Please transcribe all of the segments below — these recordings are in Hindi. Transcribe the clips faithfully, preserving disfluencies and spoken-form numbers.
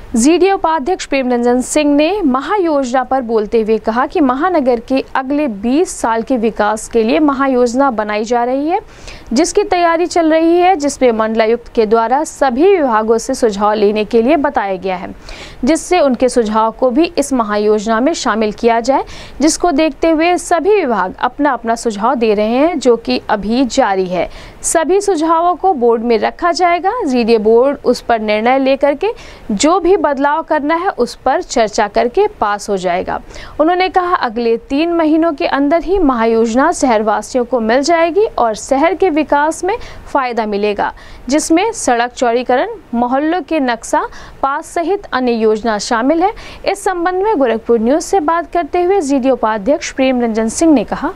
जीडीए उपाध्यक्ष प्रेम रंजन सिंह ने महायोजना पर बोलते हुए कहा कि महानगर के अगले बीस साल के विकास के लिए महायोजना बनाई जा रही है, जिसकी तैयारी चल रही है, जिसमें मंडलायुक्त के द्वारा सभी विभागों से सुझाव लेने के लिए बताया गया है, जिससे उनके सुझाव को भी इस महायोजना में शामिल किया जाए, जिसको देखते हुए सभी विभाग अपना अपना सुझाव दे रहे हैं, जो कि अभी जारी है। सभी सुझावों को बोर्ड में रखा जाएगा। जीडीए बोर्ड उस पर निर्णय लेकर के जो भी बदलाव करना है उस पर चर्चा करके पास हो जाएगा। उन्होंने कहा अगले तीन महीनों के अंदर ही महायोजना शहरवासियों को मिल जाएगी और शहर के विकास में फायदा मिलेगा, जिसमें सड़क चौड़ीकरण, मोहल्लों के नक्शा पास सहित अन्य योजना शामिल है। इस संबंध में गोरखपुर न्यूज से बात करते हुए जीडीए उपाध्यक्ष प्रेम रंजन सिंह ने कहा,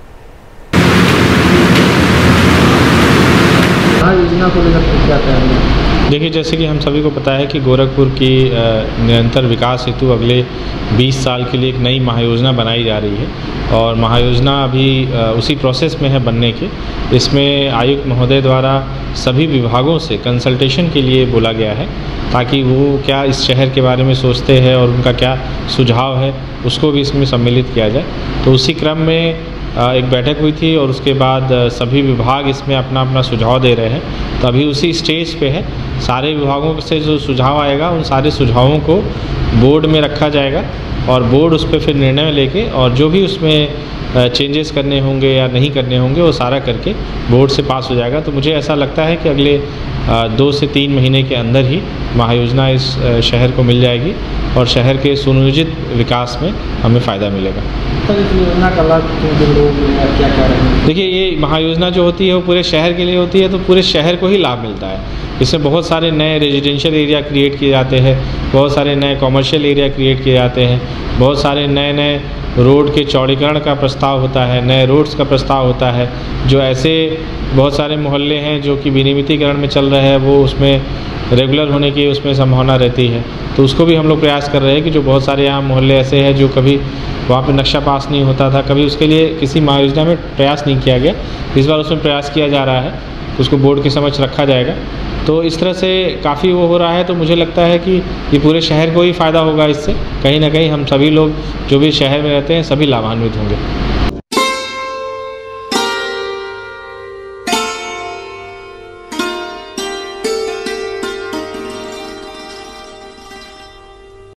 योजना को लेकर क्या कहेंगे? देखिए, जैसे कि हम सभी को पता है कि गोरखपुर की निरंतर विकास हेतु अगले बीस साल के लिए एक नई महायोजना बनाई जा रही है और महायोजना अभी उसी प्रोसेस में है बनने के। इसमें आयुक्त महोदय द्वारा सभी विभागों से कंसल्टेशन के लिए बोला गया है, ताकि वो क्या इस शहर के बारे में सोचते हैं और उनका क्या सुझाव है उसको भी इसमें सम्मिलित किया जाए। तो उसी क्रम में एक बैठक हुई थी और उसके बाद सभी विभाग इसमें अपना अपना सुझाव दे रहे हैं। तो अभी उसी स्टेज पे है। सारे विभागों से जो सुझाव आएगा उन सारे सुझावों को बोर्ड में रखा जाएगा और बोर्ड उस पर फिर निर्णय लेके और जो भी उसमें चेंजेस करने होंगे या नहीं करने होंगे वो सारा करके बोर्ड से पास हो जाएगा। तो मुझे ऐसा लगता है कि अगले दो से तीन महीने के अंदर ही महायोजना इस शहर को मिल जाएगी और शहर के सुनियोजित विकास में हमें फ़ायदा मिलेगा। तो इस योजना का लाभ लोग क्या कह रहे हैं? देखिए, ये महायोजना जो होती है वो पूरे शहर के लिए होती है, तो पूरे शहर को ही लाभ मिलता है। इसमें बहुत सारे नए रेजिडेंशियल एरिया क्रिएट किए जाते हैं, बहुत सारे नए कॉमर्शियल एरिया क्रिएट किए जाते हैं, बहुत सारे नए नए रोड के चौड़ीकरण का प्रस्ताव होता है, नए रोड्स का प्रस्ताव होता है। जो ऐसे बहुत सारे मोहल्ले हैं जो कि विनियमितीकरण में चल रहे हैं, वो उसमें रेगुलर होने की उसमें संभावना रहती है। तो उसको भी हम लोग प्रयास कर रहे हैं कि जो बहुत सारे यहाँ मोहल्ले ऐसे हैं जो कभी वहाँ पे नक्शा पास नहीं होता था, कभी उसके लिए किसी महायोजना में प्रयास नहीं किया गया, इस बार उसमें प्रयास किया जा रहा है, तो उसको बोर्ड के समक्ष रखा जाएगा। तो इस तरह से काफ़ी वो हो रहा है। तो मुझे लगता है कि ये पूरे शहर को ही फ़ायदा होगा इससे। कहीं ना कहीं हम सभी लोग जो भी शहर में रहते हैं सभी लाभान्वित होंगे।